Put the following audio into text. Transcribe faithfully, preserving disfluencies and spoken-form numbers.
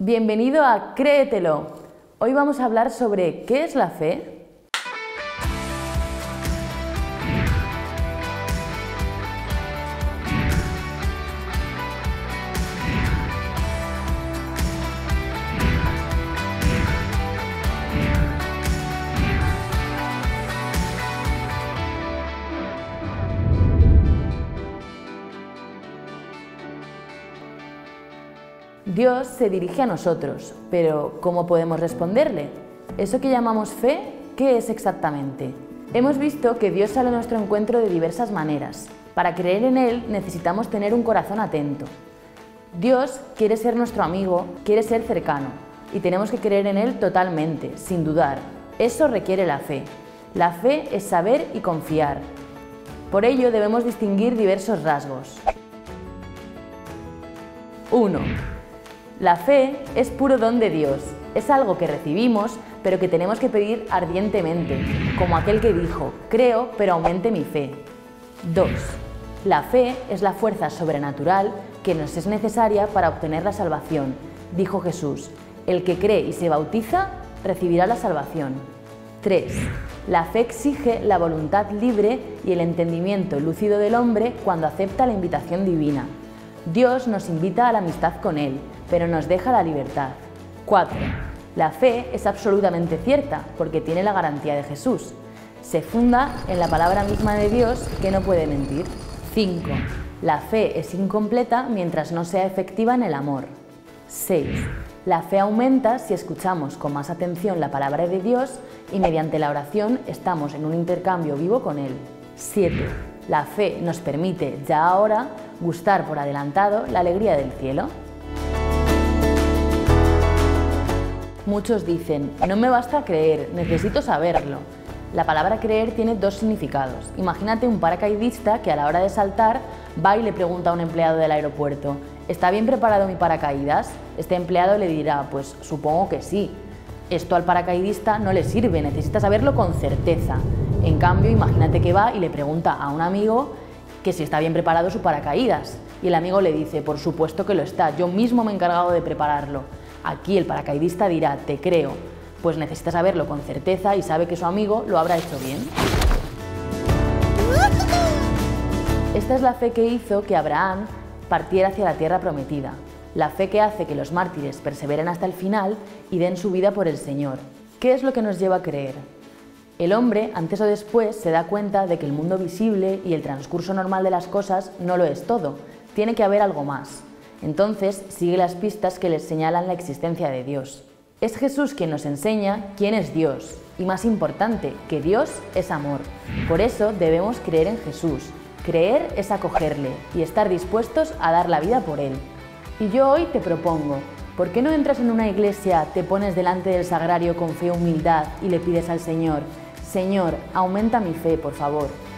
Bienvenido a Créetelo. Hoy vamos a hablar sobre ¿qué es la fe? Dios se dirige a nosotros, pero ¿cómo podemos responderle? ¿Eso que llamamos fe, qué es exactamente? Hemos visto que Dios sale a nuestro encuentro de diversas maneras. Para creer en Él necesitamos tener un corazón atento. Dios quiere ser nuestro amigo, quiere ser cercano, y tenemos que creer en Él totalmente, sin dudar. Eso requiere la fe. La fe es saber y confiar. Por ello debemos distinguir diversos rasgos. uno. La fe es puro don de Dios, es algo que recibimos, pero que tenemos que pedir ardientemente, como aquel que dijo, creo, pero aumente mi fe. dos. La fe es la fuerza sobrenatural que nos es necesaria para obtener la salvación. Dijo Jesús, el que cree y se bautiza, recibirá la salvación. tres. La fe exige la voluntad libre y el entendimiento lúcido del hombre cuando acepta la invitación divina. Dios nos invita a la amistad con Él, pero nos deja la libertad. cuatro. La fe es absolutamente cierta, porque tiene la garantía de Jesús. Se funda en la palabra misma de Dios, que no puede mentir. cinco. La fe es incompleta mientras no sea efectiva en el amor. seis. La fe aumenta si escuchamos con más atención la palabra de Dios y mediante la oración estamos en un intercambio vivo con Él. siete. La fe nos permite, ya ahora, gustar por adelantado la alegría del cielo. Muchos dicen, no me basta creer, necesito saberlo. La palabra creer tiene dos significados. Imagínate un paracaidista que a la hora de saltar va y le pregunta a un empleado del aeropuerto, ¿está bien preparado mi paracaídas? Este empleado le dirá, pues supongo que sí. Esto al paracaidista no le sirve, necesita saberlo con certeza. En cambio, imagínate que va y le pregunta a un amigo que si está bien preparado su paracaídas. Y el amigo le dice, por supuesto que lo está, yo mismo me he encargado de prepararlo. Aquí el paracaidista dirá, te creo, pues necesita saberlo con certeza y sabe que su amigo lo habrá hecho bien. Esta es la fe que hizo que Abraham partiera hacia la tierra prometida. La fe que hace que los mártires perseveren hasta el final y den su vida por el Señor. ¿Qué es lo que nos lleva a creer? El hombre, antes o después, se da cuenta de que el mundo visible y el transcurso normal de las cosas no lo es todo. Tiene que haber algo más. Entonces, sigue las pistas que les señalan la existencia de Dios. Es Jesús quien nos enseña quién es Dios. Y más importante, que Dios es amor. Por eso debemos creer en Jesús. Creer es acogerle y estar dispuestos a dar la vida por Él. Y yo hoy te propongo, ¿por qué no entras en una iglesia, te pones delante del sagrario con fe y humildad y le pides al Señor, Señor, aumenta mi fe, por favor?